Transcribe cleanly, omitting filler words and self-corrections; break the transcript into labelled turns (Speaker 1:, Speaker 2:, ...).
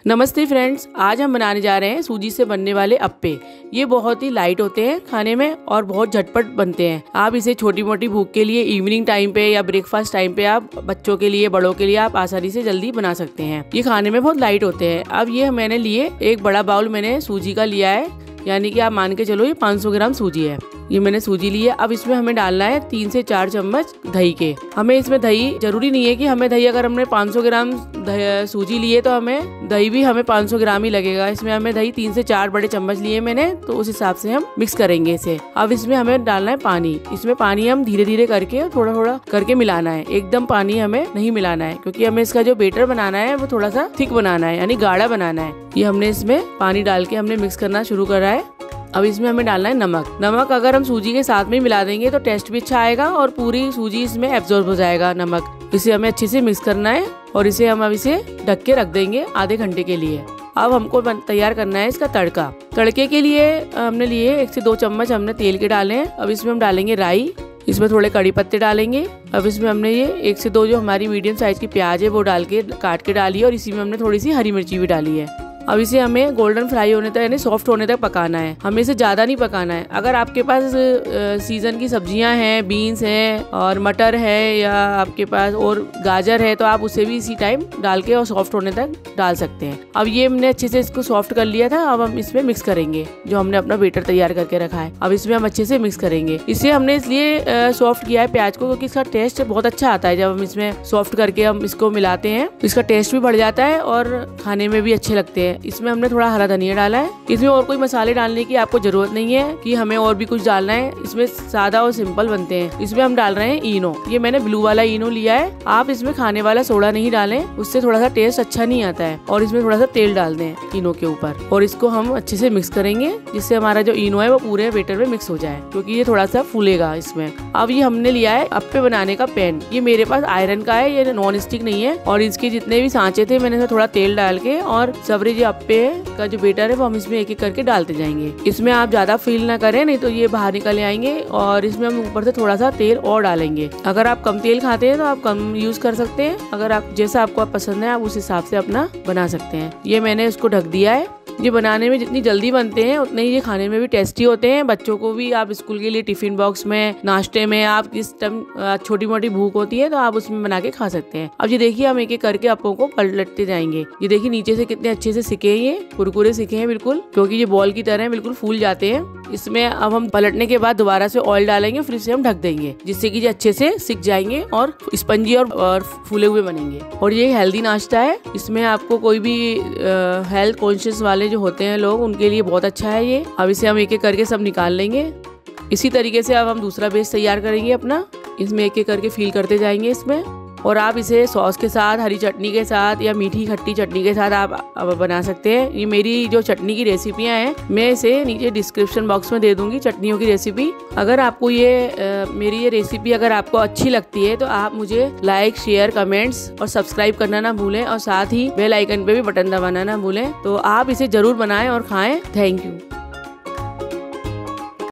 Speaker 1: नमस्ते फ्रेंड्स, आज हम बनाने जा रहे हैं सूजी से बनने वाले अप्पे। ये बहुत ही लाइट होते हैं खाने में और बहुत झटपट बनते हैं। आप इसे छोटी मोटी भूख के लिए इवनिंग टाइम पे या ब्रेकफास्ट टाइम पे आप बच्चों के लिए बड़ों के लिए आप आसानी से जल्दी बना सकते हैं। ये खाने में बहुत लाइट होते हैं। अब ये मैंने लिए एक बड़ा बाउल मैंने सूजी का लिया है, यानी कि आप मान के चलो ये 500 ग्राम सूजी है। ये मैंने सूजी ली है। अब इसमें हमें डालना है 3 से 4 चम्मच दही के। हमें इसमें दही जरूरी नहीं है कि हमें दही, अगर हमने 500 ग्राम सूजी लिए तो हमें दही भी हमें 500 ग्राम ही लगेगा। इसमें हमें दही 3 से 4 बड़े चम्मच लिए मैंने, तो उस हिसाब से हम मिक्स करेंगे इसे। अब इसमें हमें डालना है पानी। इसमें पानी हम धीरे धीरे करके थोड़ा थोड़ा करके मिलाना है। एकदम पानी हमें नहीं मिलाना है, क्योंकि हमें इसका जो बेटर बनाना है वो थोड़ा सा थिक बनाना है, यानी गाढ़ा बनाना है। ये हमने इसमें पानी डाल के हमने मिक्स करना शुरू करा है। अब इसमें हमें डालना है नमक। अगर हम सूजी के साथ में मिला देंगे तो टेस्ट भी अच्छा आएगा और पूरी सूजी इसमें एब्जॉर्ब हो जाएगा नमक। इसे हमें अच्छे से मिक्स करना है और इसे हम अब इसे ढक के रख देंगे आधे घंटे के लिए। अब हमको तैयार करना है इसका तड़का। तड़के के लिए हमने लिए 1 से 2 चम्मच हमने तेल के डाले हैं। अब इसमें हम डालेंगे राई, इसमें थोड़े कड़ी पत्ते डालेंगे। अब इसमें हमने ये 1 से 2 जो हमारी मीडियम साइज की प्याज है वो डाल के काट के डाली है, और इसी में हमने थोड़ी सी हरी मिर्ची भी डाली है। अब इसे हमें गोल्डन फ्राई होने तक, यानी सॉफ्ट होने तक पकाना है। हमें इसे ज़्यादा नहीं पकाना है। अगर आपके पास सीजन की सब्जियां हैं, बीन्स हैं और मटर है, या आपके पास और गाजर है, तो आप उसे भी इसी टाइम डाल के और सॉफ्ट होने तक डाल सकते हैं। अब ये हमने अच्छे से इसको सॉफ्ट कर लिया था। अब हम इसमें मिक्स करेंगे जो हमने अपना बेटर तैयार करके रखा है। अब इसमें हम अच्छे से मिक्स करेंगे। इसे हमने इसलिए सॉफ्ट किया है प्याज को, क्योंकि इसका टेस्ट बहुत अच्छा आता है। जब हम इसमें सॉफ्ट करके हम इसको मिलाते हैं तो इसका टेस्ट भी बढ़ जाता है और खाने में भी अच्छे लगते हैं। इसमें हमने थोड़ा हरा धनिया डाला है। इसमें और कोई मसाले डालने की आपको जरूरत नहीं है कि हमें और भी कुछ डालना है। इसमें सादा और सिंपल बनते हैं। इसमें हम डाल रहे हैं इनो। ये मैंने ब्लू वाला इनो लिया है। आप इसमें खाने वाला सोडा नहीं डालें, उससे थोड़ा सा टेस्ट अच्छा नहीं आता है। और इसमें थोड़ा सा तेल डाल दें इनो के ऊपर, और इसको हम अच्छे से मिक्स करेंगे, जिससे हमारा जो इनो है वो पूरे बेटर में मिक्स हो जाए, क्योंकि ये थोड़ा सा फूलेगा इसमें। अब ये हमने लिया है अप्पे बनाने का पैन। ये मेरे पास आयरन का है, ये नॉन स्टिक नहीं है। और इसके जितने भी सांचे थे मैंने थोड़ा तेल डाल के, और सवरे जो अप्पे का जो बेटर है वो हम इसमें एक एक करके डालते जाएंगे। इसमें आप ज्यादा फील ना करें, नहीं तो ये बाहर निकल आएंगे। और इसमें हम ऊपर से थोड़ा सा तेल और डालेंगे। अगर आप कम तेल खाते हैं तो आप कम यूज कर सकते हैं। अगर आप जैसा आपको पसंद है आप उस हिसाब से अपना बना सकते हैं। ये मैंने इसको ढक दिया है। ये बनाने में जितनी जल्दी बनते हैं उतने ही ये खाने में भी टेस्टी होते हैं। बच्चों को भी आप स्कूल के लिए टिफिन बॉक्स में, नाश्ते में, आप किस टाइम छोटी मोटी भूख होती है तो आप उसमें बना के खा सकते हैं। अब ये देखिए हम एक एक करके अप्पों को पलटते जाएंगे। ये देखिए नीचे से कितने अच्छे से सिके हैं, ये कुरकुरे सिके हैं बिल्कुल, क्योंकि ये बॉल की तरह बिल्कुल फूल जाते हैं। इसमें अब हम पलटने के बाद दोबारा से ऑयल डालेंगे, फिर इसे हम ढक देंगे, जिससे कि ये अच्छे से सिक जाएंगे और स्पंजी और फूले हुए बनेंगे। और ये हेल्दी नाश्ता है। इसमें आपको कोई भी हेल्थ कॉन्शियस वाले जो होते हैं लोग, उनके लिए बहुत अच्छा है ये। अब इसे हम एक एक करके सब निकाल लेंगे। इसी तरीके से अब हम दूसरा बेस तैयार करेंगे अपना। इसमें एक एक करके फिल करते जाएंगे इसमें। और आप इसे सॉस के साथ, हरी चटनी के साथ या मीठी खट्टी चटनी के साथ आप बना सकते हैं। ये मेरी जो चटनी की रेसिपियां हैं मैं इसे नीचे डिस्क्रिप्शन बॉक्स में दे दूंगी, चटनियों की रेसिपी। अगर आपको मेरी ये रेसिपी अगर आपको अच्छी लगती है तो आप मुझे लाइक, शेयर, कमेंट्स और सब्सक्राइब करना ना भूलें, और साथ ही बेल आइकन पे भी बटन दबाना ना भूलें। तो आप इसे जरूर बनाएं और खाएं। Thank you.